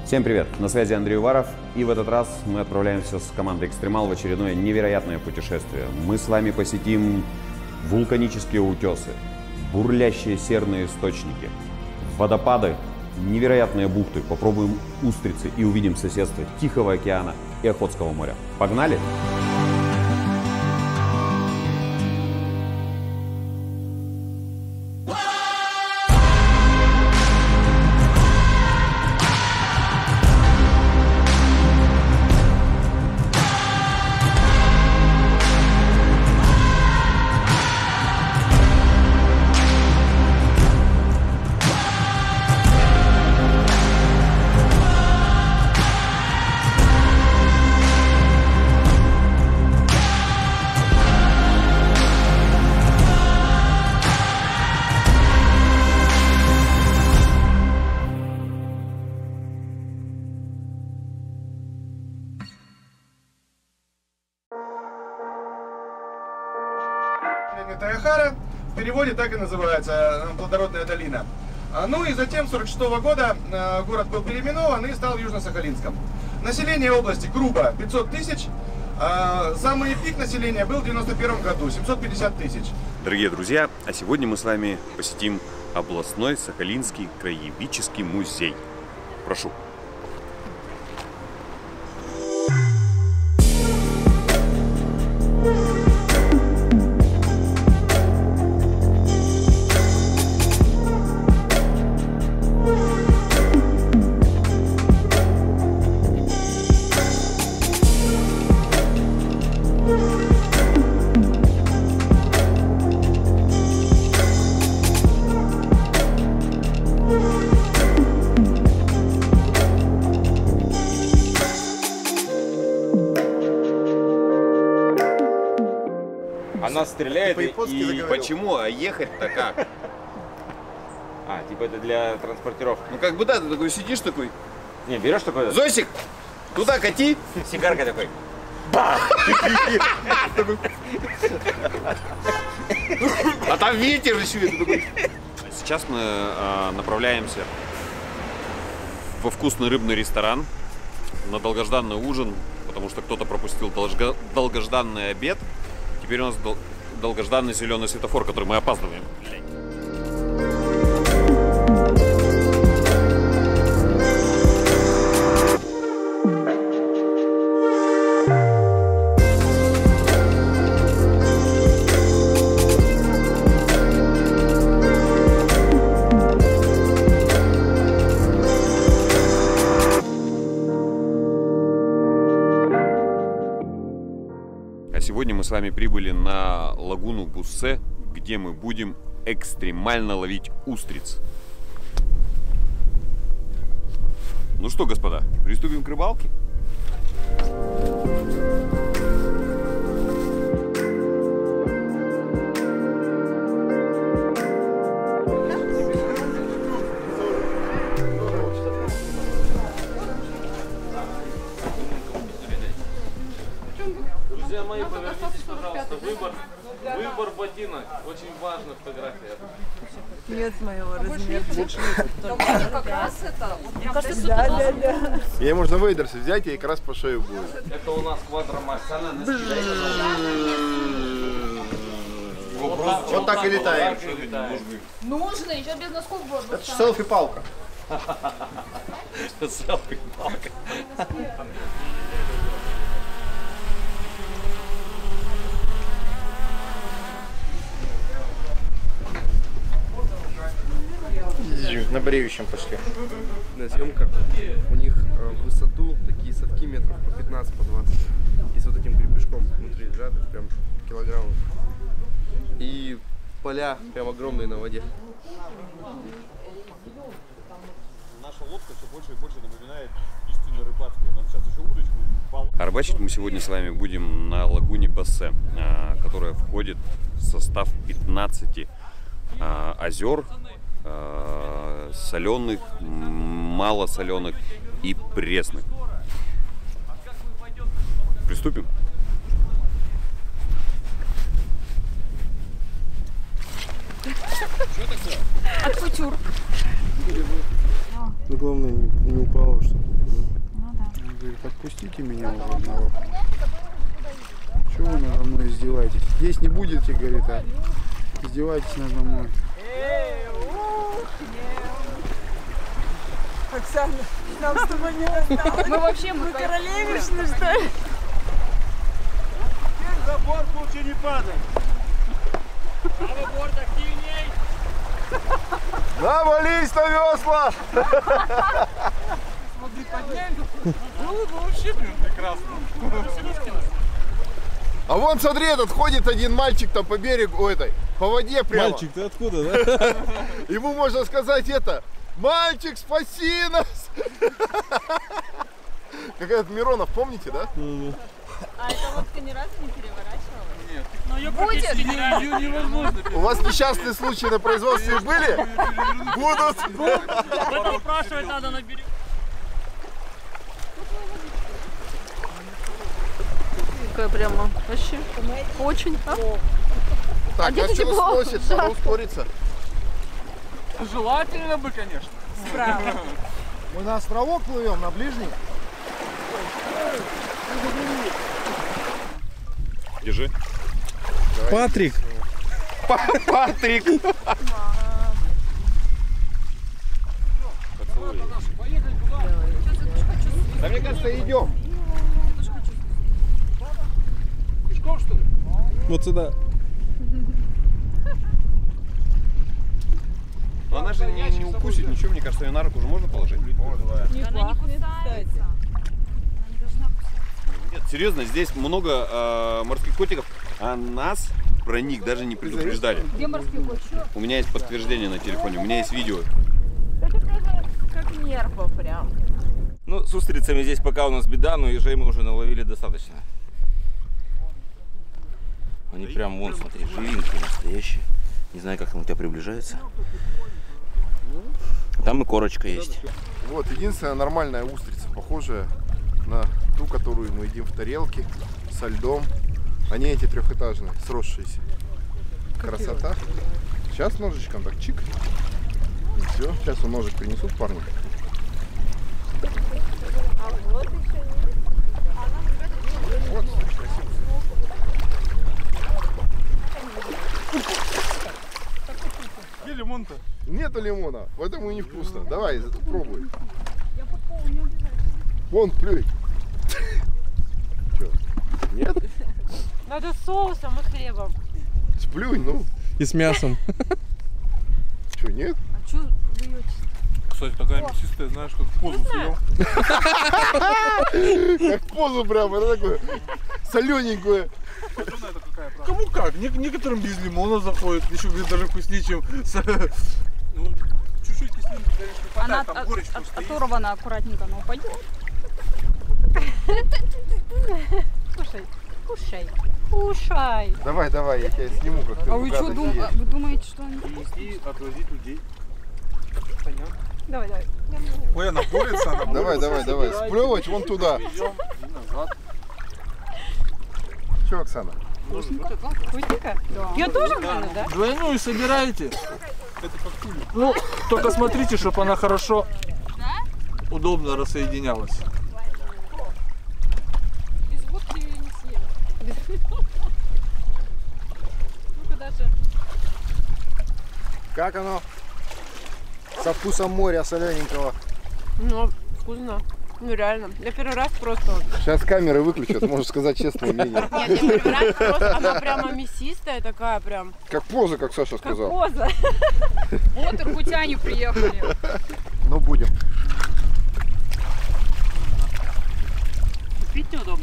Всем привет! На связи Андрей Уваров, и в этот раз мы отправляемся с командой «Экстремал» в очередное невероятное путешествие. Мы с вами посетим вулканические утесы, бурлящие серные источники, водопады, невероятные бухты, попробуем устрицы и увидим соседство Тихого океана и Охотского моря. Погнали! Таяхара, в переводе так и называется, плодородная долина. Ну и затем, с 1946 года, город был переименован и стал Южно-Сахалинском. Население области грубо 500 тысяч, самый пик населения был в 1991 году, 750 тысяч. Дорогие друзья, а сегодня мы с вами посетим областной Сахалинский краеведческий музей. Прошу. Она стреляет и Почему? А ехать-то как? А, типа это для транспортировки. Ну как бы да, ты такой сидишь такой. Не, берешь такой. Зосик, туда кати. Сигарка такой. А там ветер еще. Сейчас мы направляемся во вкусный рыбный ресторан на долгожданный ужин, потому что кто-то пропустил долгожданный обед. Теперь у нас долгожданный зеленый светофор, который мы опаздываем. Сегодня мы с вами прибыли на лагуну Буссе, где мы будем экстремально ловить устриц. Ну что, господа, приступим к рыбалке? Друзья мои, повернитесь, пожалуйста. Выбор ботинок. Очень важная фотография. Нет моего размера. Как раз это. Мне кажется, Да. Ей можно вейдерсы взять, и как раз по шее будет. Это у нас квадромакс. Вот так и летаем. нужно, еще без носков было. Это селфи-палка. Селфи-палка. На бреющем пошли. Съемка. У них в высоту такие садки метров по 15, по 20. И с вот таким гребешком внутри лежат, прям килограммов. И поля прям огромные на воде. Наша лодка все больше и больше напоминает истинно рыбацкую. Нам сейчас еще удочку. А рыбачить мы сегодня с вами будем на лагуне Буссе, которая входит в состав 15 озер, соленых, малосоленых и пресных. Приступим. От кутюр. Ну главное не упало, что. Ну да. Он говорит, отпустите меня уже одного. Чего вы надо мной издеваетесь? Есть не будете, говорит, а издеваетесь надо мной. Оксана, нам с тобой не досталось. Мы вообще мы королевишны, что ли? За борт лучше не падай. Правый борт активней. Навались на весла! Смотри, подняли. Было бы вообще, блин, прекрасно. А вон, смотри, этот ходит один мальчик там по берегу, по воде прямо. Мальчик, ты откуда, да? Ему можно сказать это: мальчик, спаси нас! Как этот Миронов, помните, да? А эта лодка ни разу не переворачивалась? Нет. Но ее практически невозможно. У вас несчастные случаи на производстве были? Будут. Поэтому спрашивать надо на берегу. Такая прямо вообще очень. Так, нас что-то сносит, надо ускориться. Желательно бы, конечно. Справа. Мы на островок плывем, на ближний. Держи. Патрик! Патрик! Да мне кажется, идем. Пешком, что ли? Вот сюда. Но она же не укусит, ничего, мне кажется, ее на руку уже можно положить. Не пахнет, кстати. Она не должна кусаться. Нет, серьезно, здесь много морских котиков, а нас про них даже не предупреждали. Где морские котики? У меня есть подтверждение на телефоне, у меня есть видео. Это даже как нерпа прям. Ну, с устрицами здесь пока у нас беда, но ежей мы уже наловили достаточно. Они прям, вон, смотри, живенькие, настоящие. Не знаю, как там у тебя приближается. Там и корочка есть. Вот, единственная нормальная устрица, похожая на ту, которую мы едим в тарелке, со льдом. Они эти трехэтажные, сросшиеся. Красота. Сейчас ножичком так чик. И все. Сейчас ножик принесут парни. А вот еще Вот, красиво. Где лимон-то? Нету лимона, поэтому и невкусно. Давай, пробуй. Вон, плюй. Че? Нет? надо с соусом и хлебом. Сплюнь, ну. И с мясом. Че, нет? А что вы ее... Кстати, такая мясистая, знаешь, как в позу съел. Как в позу прям, это такое солененькое. Кому как? Некоторым без лимона заходит, еще говорит, даже вкуснее, чем ну, чуть-чуть кислинки, конечно, не хватает, там горечь оторвана аккуратненько, она упадет. Кушай, кушай, кушай. Давай, давай, я тебя сниму, как ты. А вы что думаете? Вы думаете, что они... Принести, отвозить людей. Понятно. Давай, давай. Ой, она борется, она Давай, давай, давай, сплевывать вон туда. Че, Оксана? Вкусненько? Да. Я тоже, наверное, да? Двойную собираете. Ну, только смотрите, чтобы она хорошо, удобно рассоединялась. Без водки я не съем. Ну-ка даже. Как оно? Со вкусом моря солененького. Ну, вкусно. Ну реально. Я первый раз просто... Сейчас камеры выключат, можешь сказать честное мнение. Нет, я первый раз просто... Она прямо мясистая такая прям. Как поза, как Саша сказал. Поза. Вот иркутяне приехали. Ну, будем. Пить неудобно.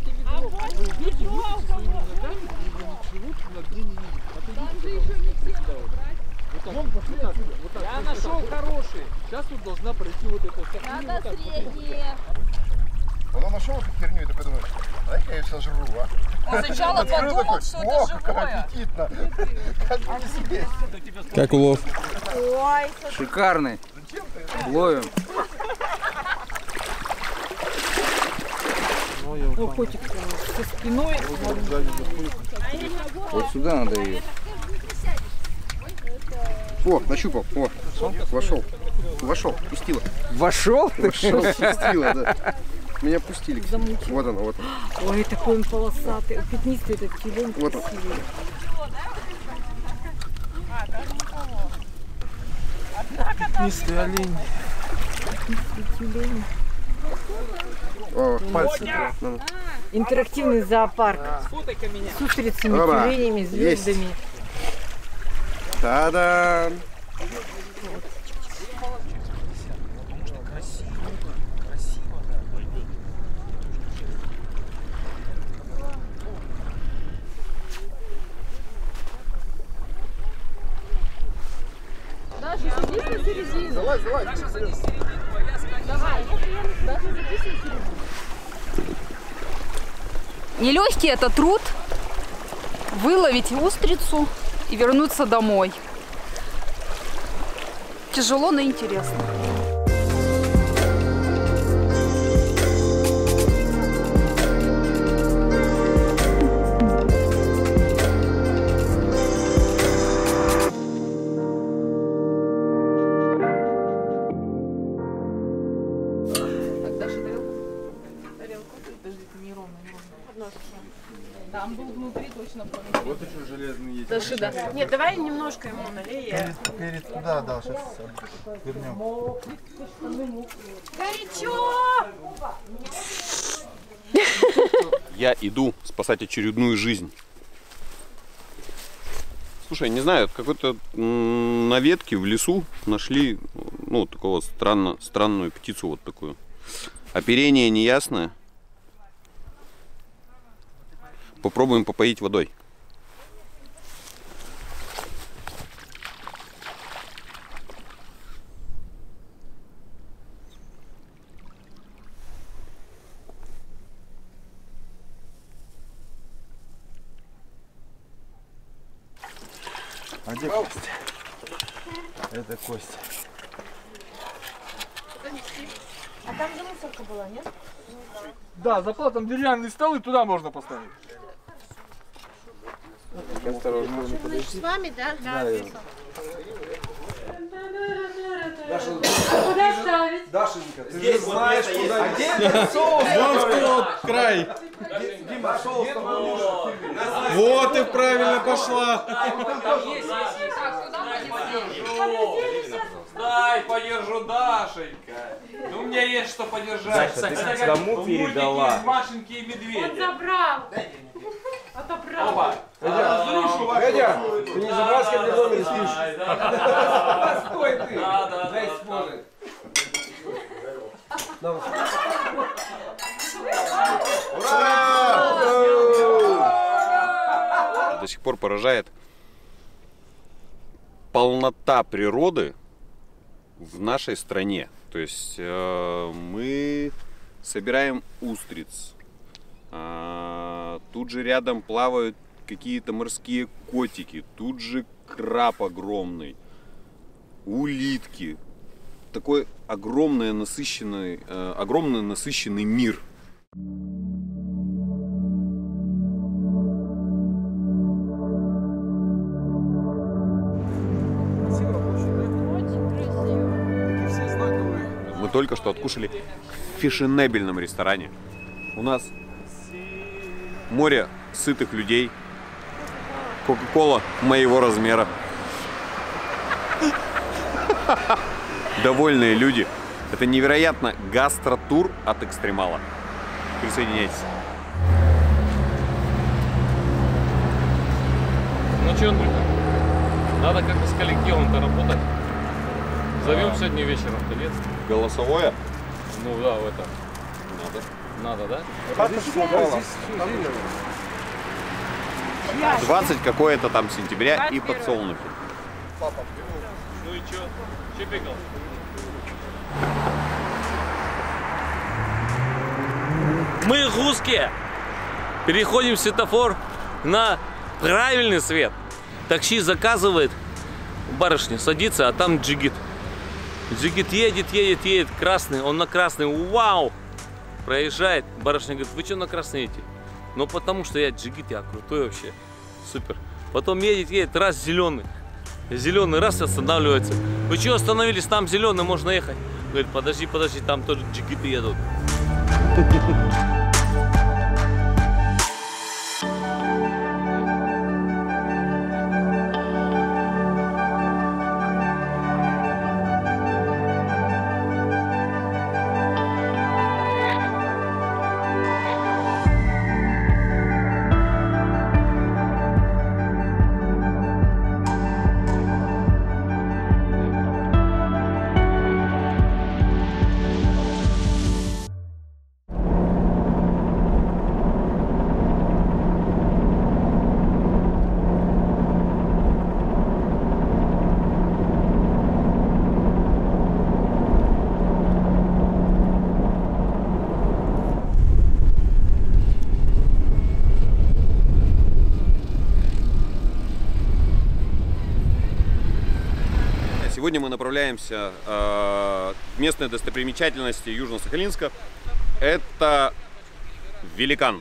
Я нашел хороший. Сейчас тут должна пройти вот это. Надо среднее. Он нашел эту херню и такой думает, дай-ка я сожру, а? Он сначала Открыл подумал, такой, что ох, это как живое. аппетитно. Как бы не съесть. Как улов? Ой, Шикарный. Ловим. О, котик со спиной. Вот сюда надо ее. О, нащупал. О, вошел. Вошел, пустила. Вошел? Вошел, пустила, да. Меня пустили. Замучил. Вот она, вот она. Ой, такой он полосатый, пятнистый этот тюлень. Вот он. Пятнистый олень. Тюлень. О, пальцы. Интерактивный зоопарк. С устрицами, тюленями, звездами. Та-дам! Даша, садись на середину. Залазь. Давай. Даша, садись на середину. Нелегкий это труд выловить устрицу и вернуться домой. Тяжело, но интересно. Там был внутри точно помню. Вот еще железный есть. Даши, да. Нет, давай немножко ему налей. Перед туда, да, сейчас вернем. Горячо! Я иду спасать очередную жизнь. Слушай, не знаю, какой-то на ветке в лесу нашли, ну, такого странную птицу вот такую. Оперение неясное. Попробуем попоить водой. А где Костя? Это Костя. А там же мусорка была, нет? Да, зато там деревянные столы, туда можно поставить. Осторожно. С вами, да? Да. Куда ставить? Дашенька, ты Здесь же вот знаешь, место куда... есть. А где этот соус? Вон в тот край. Дима, соус там поможет. Вот и правильно пошла. Дай, подержу, Дашенька. Ну, у меня есть что подержать. Даша, ты кому передала? Машеньки и медведи. Он забрал. Отобрал. Опа. Разрушу вас. Гадя, ты не забрал, с кем ты в доме спишь? Стой ты. Дай споры. До сих пор поражает полнота природы в нашей стране. То есть мы собираем устриц. Тут же рядом плавают какие-то морские котики. Тут же краб огромный. Улитки. Такой огромный насыщенный мир. Мы только что откушали в фешенебельном ресторане. У нас море сытых людей. Кока-кола моего размера. Довольные люди. Это невероятно гастротур от экстремала. Присоединяйтесь. Ну что, Андрюха, надо как-то с коллективом-то работать. Зовем сегодня вечером, нет? Голосовое? Ну да, в это. Надо. Надо, да? 20 какое-то там сентября и подсолнухи. Ну и что? Чипикал? Мы русские. Переходим светофор на правильный свет. Такси заказывает. Барышня садится, а там джигит. Джигит едет. Красный. Он на красный. Вау! Проезжает. Барышня говорит, вы что на красный едете? Ну потому что я джигит, я крутой вообще. Супер. Потом едет, раз зеленый. Зеленый раз останавливается. Вы что остановились? Там зеленый, можно ехать. Говорит, подожди, там тоже джигиты едут. Сегодня мы направляемся в местные достопримечательности Южно-Сахалинска. Это великан.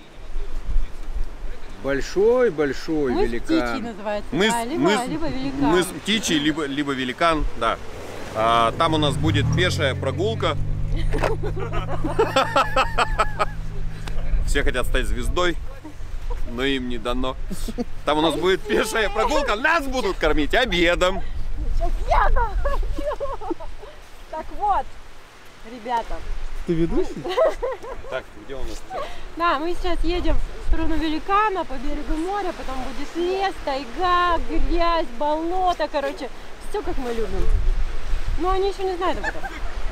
Большой-большой великан. Птичий называется, да, либо великан. Мыс Птичий, либо великан, да. Там у нас будет пешая прогулка. Все хотят стать звездой, но им не дано. Там у нас будет пешая прогулка, нас будут кормить обедом. Сейчас еду! Так вот, ребята. Ты ведущий? Так, где у нас? Да, мы сейчас едем в сторону великана по берегу моря, потом будет лес, тайга, грязь, болото, короче, все как мы любим. Но они еще не знают об этом.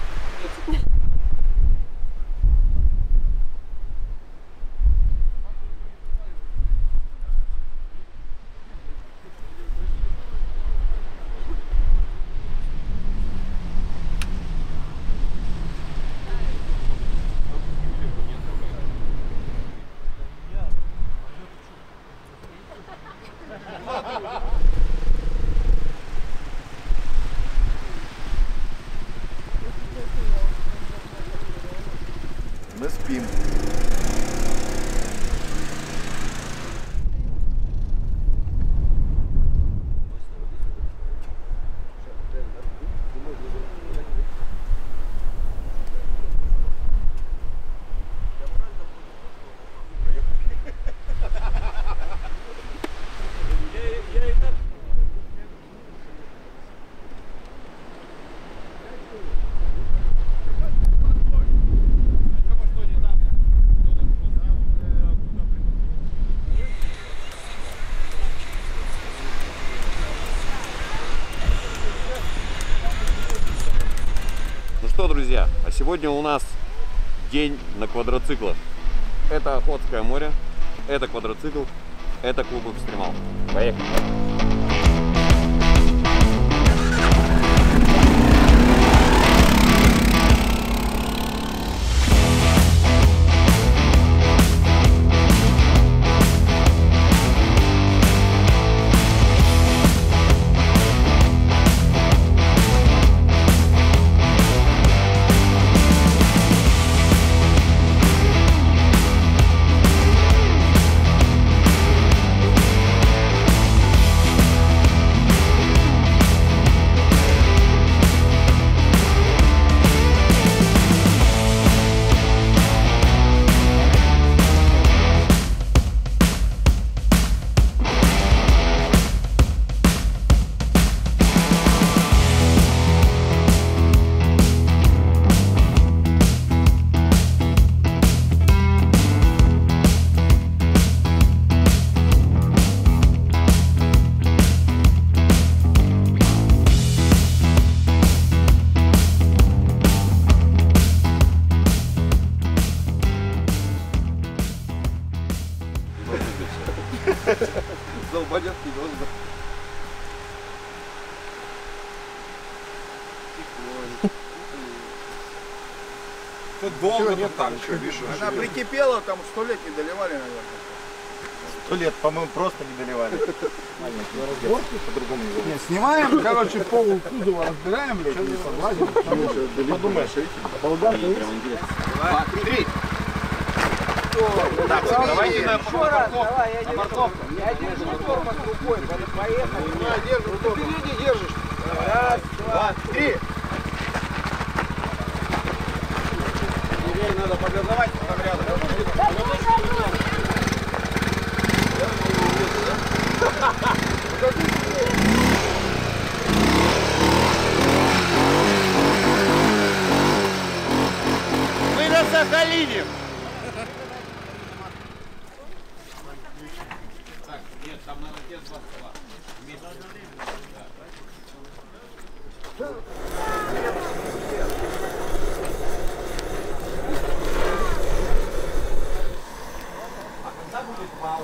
Мы спим. Ну что, друзья, а сегодня у нас день на квадроциклах. Это Охотское море, это квадроцикл, это клуб Экстремал. Поехали! Долбанятый воздух. Тут долго нет там. Что, видишь, Она прикипела, там 100 лет не доливали, наверное. 100 лет, по-моему, просто не доливали. По-другому не Нет, снимаем, короче, пол кузова разбираем, блядь, и подлазим. подумаешь. Болгарка есть? 2, 3. Так, давайте на морковку. Я держу тормоз рукой, поехали. Держишь, ты впереди держишь. Раз, два, три. Теперь надо погазовать, потом рядом. Мы на Сахалине. Нет, там надо те два стола. А когда будет вал?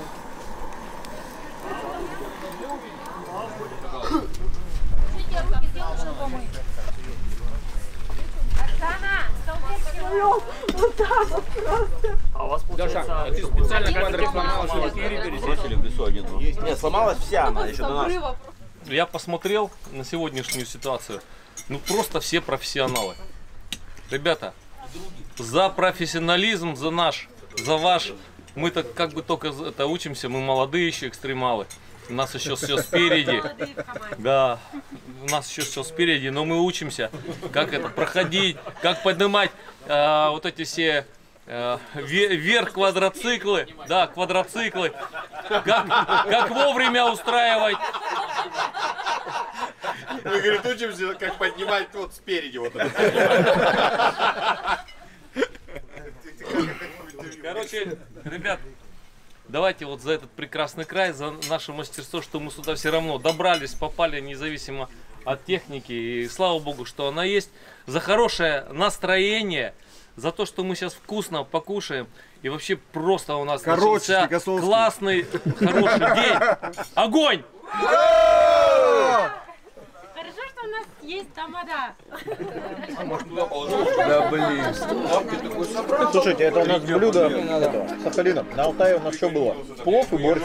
А у вас получается... ты специально квадрик сломал, что бросили в лесу один. Нет, сломалась вся она еще до нас. Я посмотрел на сегодняшнюю ситуацию. Ну просто все профессионалы. Ребята, за профессионализм, за наш, за ваш. Мы-то как бы только это учимся, мы молодые еще экстремалы. У нас еще все спереди. Да, у нас еще все спереди, но мы учимся, как это проходить, как поднимать вот эти все вверх квадроциклы, да, квадроциклы, как вовремя устраивать. Мы, говорит, учимся, как поднимать вот спереди вот это. Короче, ребят, давайте вот за этот прекрасный край, за наше мастерство, что мы сюда все равно добрались, попали независимо от техники. И слава богу, что она есть. За хорошее настроение, за то, что мы сейчас вкусно покушаем. И вообще просто у нас начался классный, хороший день. Огонь! Хорошо, что у нас есть тамада. Да блин. Слушайте, это у нас блюдо Сахалина. На Алтае у нас что было? Плов и борщ.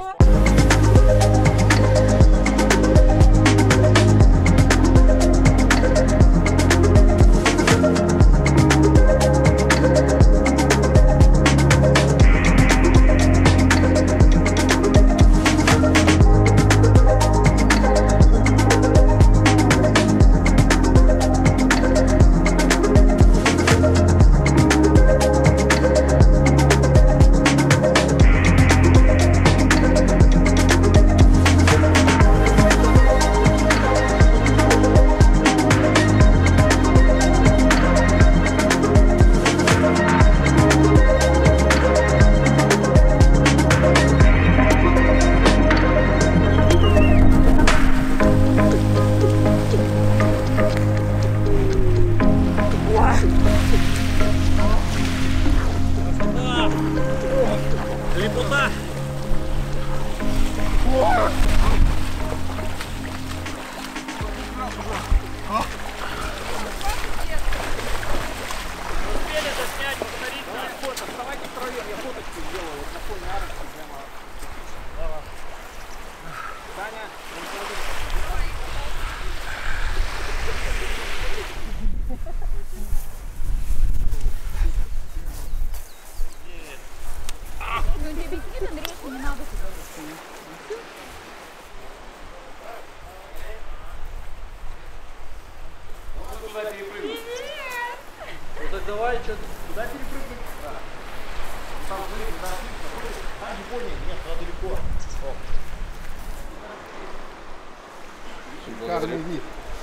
Лепота! Ну так давай, что куда перепрыгнуть? Там прыгнуть, да. Там не понял, нет, туда далеко. Шикарный вид.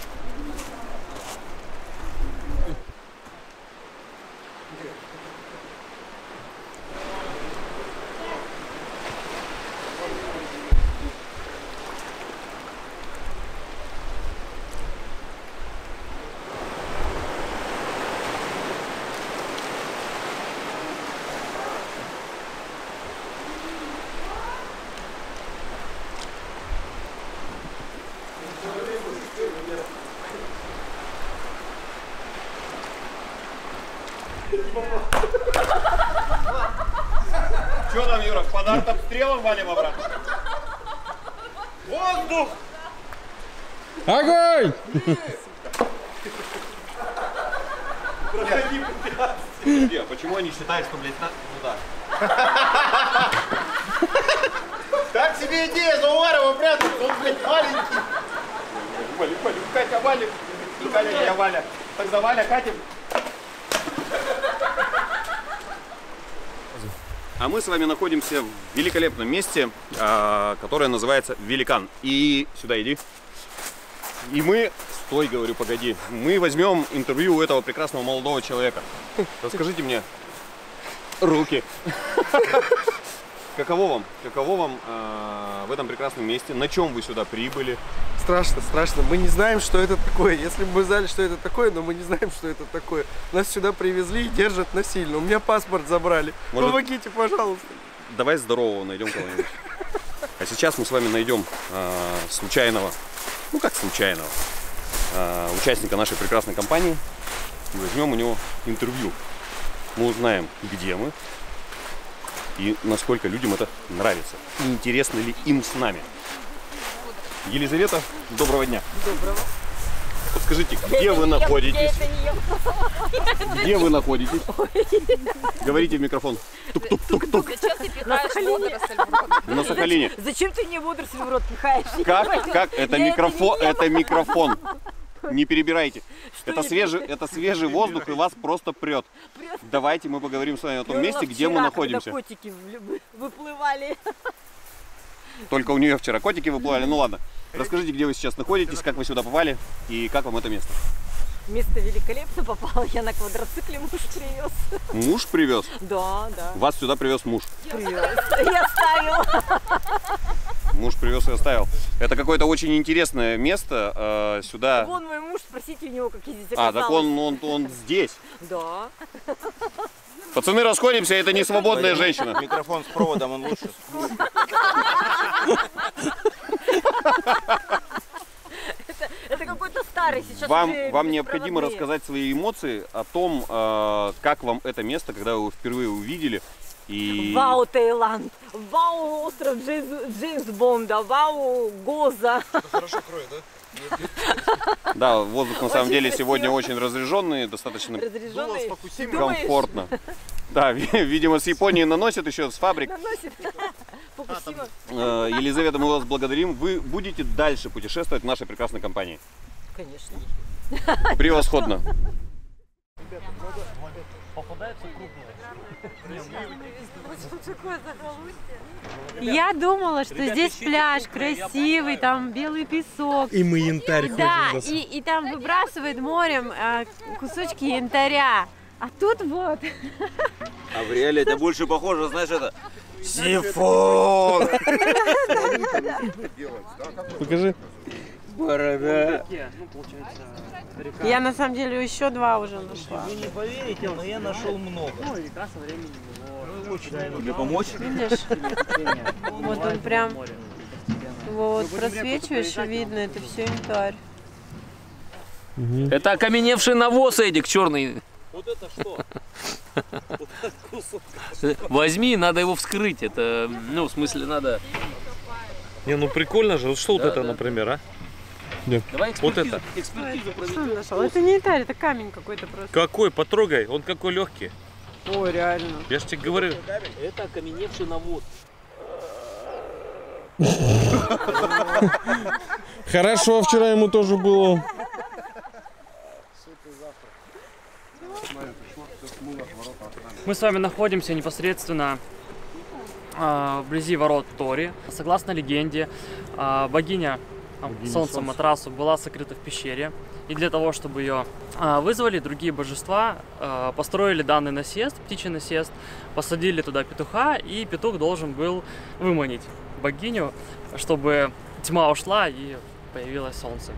Что там, Юра, под артобстрелом валим обратно? Воздух! Огонь! Проходи препятствия. Почему они считают, что, блядь, ну да. Так себе идея, за Уварова прятаться, он, блядь, маленький. Валик, Катя, Валик. И Катя, я Валя. Так за Валя, катим. А мы с вами находимся в великолепном месте, которое называется Великан. И сюда иди. И мы, стой, говорю, погоди, мы возьмем интервью у этого прекрасного молодого человека. Расскажите мне, руки. Каково вам в этом прекрасном месте? На чем вы сюда прибыли? Страшно, страшно. Мы не знаем, что это такое. Если бы мы знали, что это такое, но мы не знаем, что это такое. Нас сюда привезли и держат насильно. У меня паспорт забрали. Может... Помогите, пожалуйста. Давай здорового найдем кого-нибудь. А сейчас мы с вами найдем случайного, ну как случайного, участника нашей прекрасной компании. И возьмем у него интервью. Мы узнаем, где мы и насколько людям это нравится. И интересно ли им с нами. Елизавета, доброго дня. Доброго. Подскажите, где вы находитесь? Где вы находитесь? Говорите в микрофон. Тук-тук-тук-тук. Зачем ты пихаешь водоросль в рот? На Сахалине. Зачем ты мне водоросль в рот пихаешь? Как? Это микрофон. Это микрофон. Не перебирайте. Это свежий воздух, и вас просто прет. Давайте мы поговорим с вами о том месте, где мы находимся. Котики выплывали. Только у нее вчера котики выплывали. Ну ладно. Расскажите, где вы сейчас находитесь, как вы сюда попали и как вам это место? Место великолепно попало. Я на квадроцикле, муж привез. Муж привез? Да. Вас сюда привез муж? Привез. Я оставил. Муж привез и оставил. Это какое-то очень интересное место. Сюда... Вон мой муж, спросите у него, как ездить. А, так он здесь? Да. Пацаны, расходимся, это не свободная женщина. Микрофон с проводом, он лучше. Это какой-то старый сейчас. Вам необходимо рассказать свои эмоции о том, как вам это место, когда вы его впервые увидели. И... Вау, Таиланд! Вау, остров Джеймс Бонда! Вау, Гоза! Хорошо кроет, да? Да, воздух на самом деле сегодня очень разряженный, достаточно комфортно. Да, видимо, с Японии наносят еще, с фабрик. Елизавета, мы вас благодарим. Вы будете дальше путешествовать в нашей прекрасной компании? Конечно. Превосходно. Попадаются крупные. Я думала, что здесь пляж красивый, там белый песок. И мы янтарь ходим. Да, и там выбрасывает морем кусочки янтаря. А тут вот. А в реале это больше похоже, знаешь, это сифон. Покажи. Борода. Я на самом деле еще два уже нашла. Вы не поверите, но я нашел много. Ну, река со временем его... Тебе помочь? Видишь? Вот он прям... Вот просвечиваешь, и видно, это все янтарь. Это окаменевший навоз, Эдик, черный. Вот это что? Возьми, надо его вскрыть. Это, ну, в смысле, надо... Не, ну прикольно же. Вот что вот это, например, а? Нет. Давай экспертизу, Ой, что он нашел? Это не янтарь, это камень какой-то просто. Какой? Потрогай. Он какой легкий. Ой, реально. Я же тебе говорю. Это окаменевший навоз. Хорошо, вчера ему тоже было. Мы с вами находимся непосредственно вблизи ворот Тори. Согласно легенде, богиня Солнца Матрасу была сокрыта в пещере. И для того, чтобы ее вызвали, другие божества построили данный насест, птичий насест, посадили туда петуха, и петух должен был выманить богиню, чтобы тьма ушла и появилось солнце.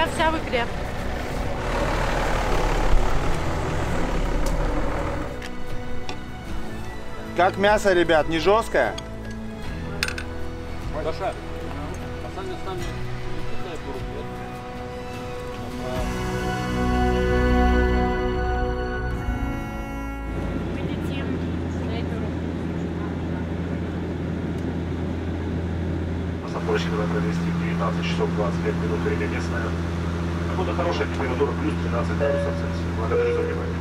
Я вся в икре. Как мясо, ребят, не жесткое? Баша, а сами с нами Площадь надо провести в 19 часов 25 минут, время местное. Погода хорошая, температура плюс 13 градусов Цельсия. Благодарю за внимание.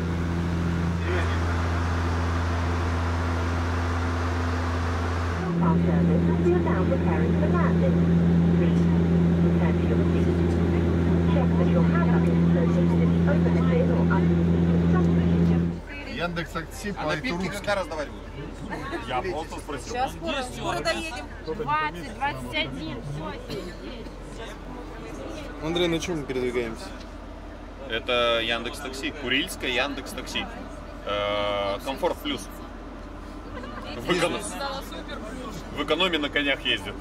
Яндекс.Такси А напитки когда раздавать будут? Я просто спросил. Сейчас скоро доедем. 20, 21, все, здесь. Андрей, на чем мы передвигаемся? Это Яндекс.Такси, Курильское Яндекс.Такси. Комфорт плюс. В экономе на конях ездят.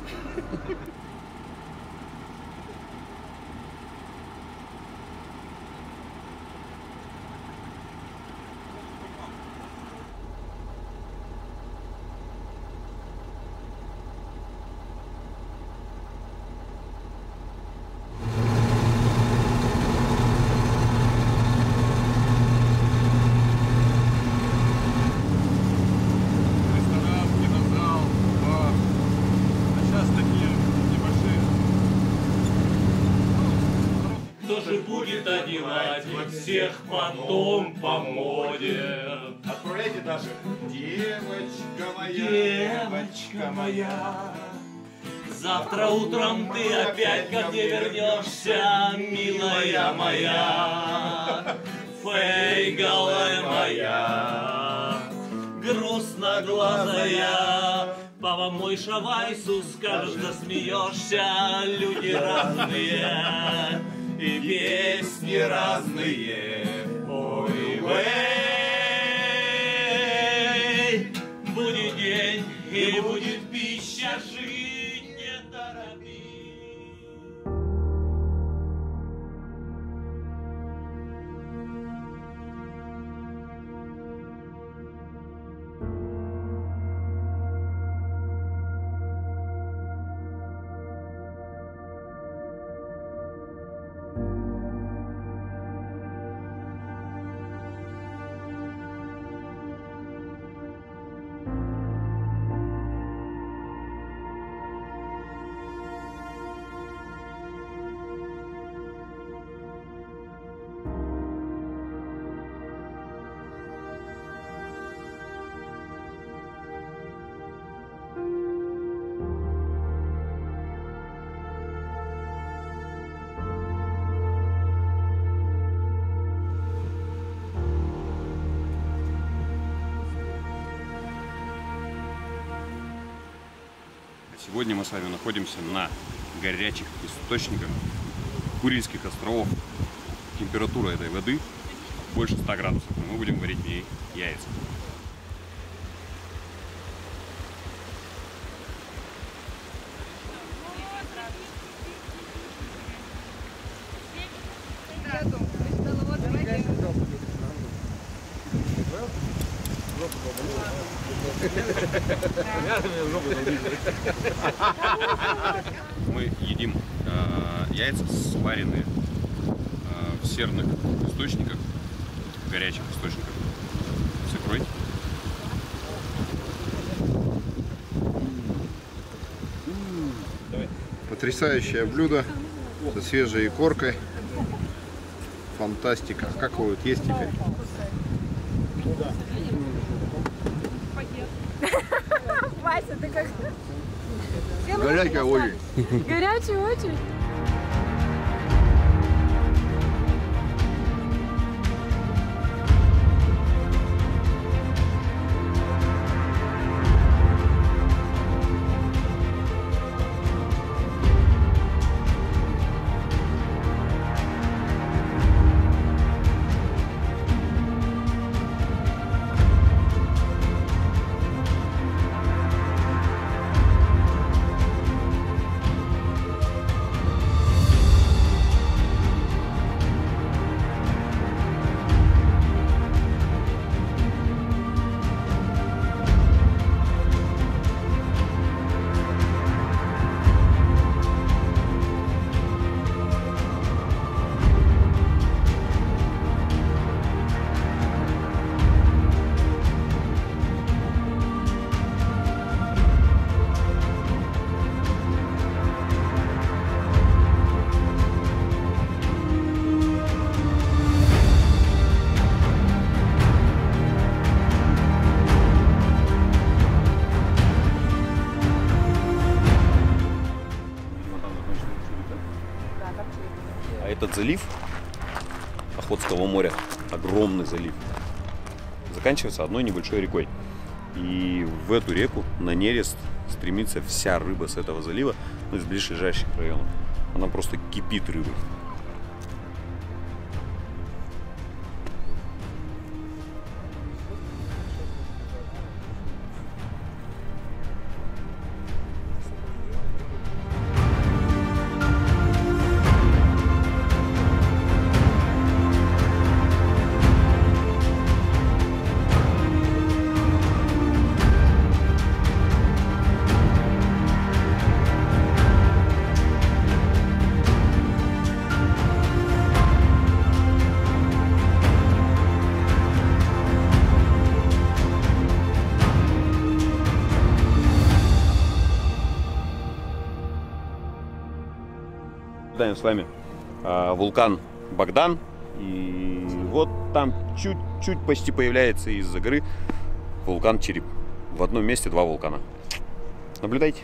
Будет одевать всех потом по моде. Отправляйте даже. Девочка моя, Девочка моя, завтра утром ты опять ко мне вернешься, милая моя, фейгалая моя, грустноглазая. Папа мой Шавайсу скажет, засмеешься, люди разные. И песни разные, ой, вей, будет день и будет пища, жить не торопись. Сегодня мы с вами находимся на горячих источниках Курильских островов. Температура этой воды больше 100 градусов, и мы будем варить в ней яйца. Мы едим яйца, сваренные в серных источниках, горячих источниках с икрой. Потрясающее блюдо со свежей икоркой. Фантастика. Как вы вот есть теперь? Вася, ты как... Горячая очень. Горячая очень. этот залив Охотского моря, огромный залив, заканчивается одной небольшой рекой. И в эту реку на нерест стремится вся рыба с этого залива, ну, из ближайших районов. Она просто кипит рыбой. С вами вулкан Богдан, и вот там чуть-чуть почти появляется из-за горы вулкан Череп. В одном месте два вулкана. Наблюдайте.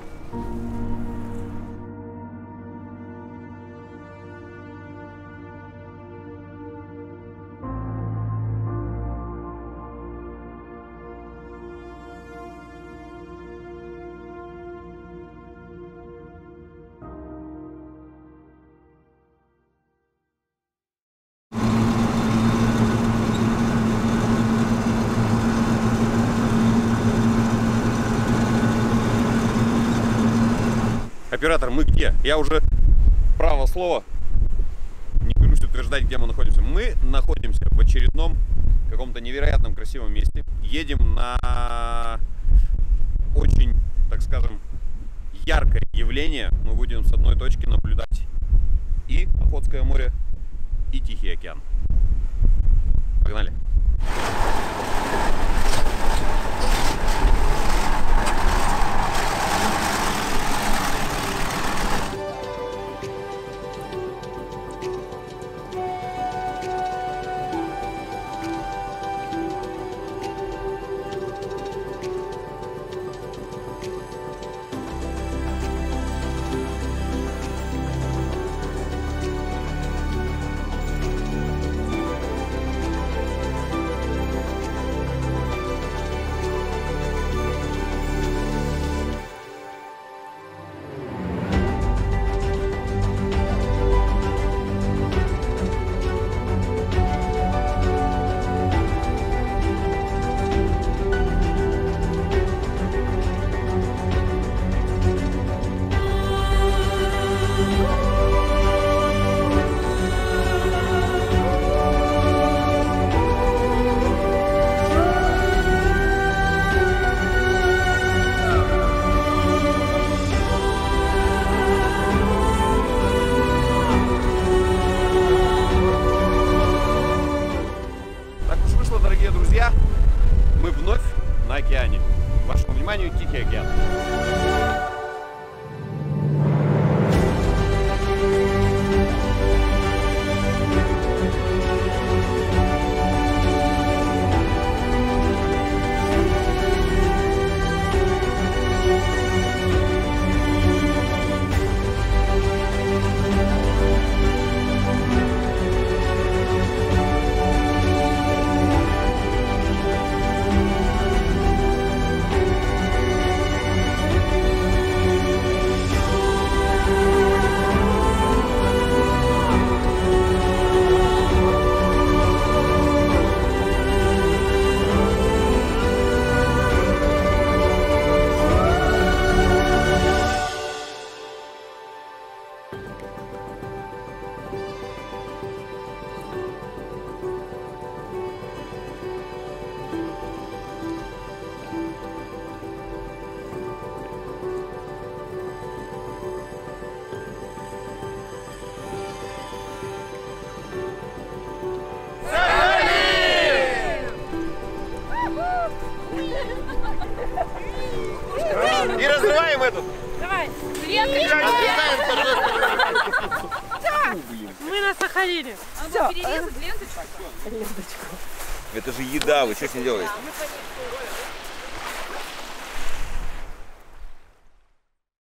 Оператор, мы где? Я уже право слова не берусь утверждать, где мы находимся. Мы находимся в очередном каком-то невероятном красивом месте. Едем на очень, так скажем, яркое явление. Мы будем с одной точки наблюдать и Охотское море, и Тихий океан. Погнали! На океане. Вашему вниманию Тихий океан. И разрываем этот. Давай. Мы на Сахалине. Все. Это же еда, вы что с ней делаете?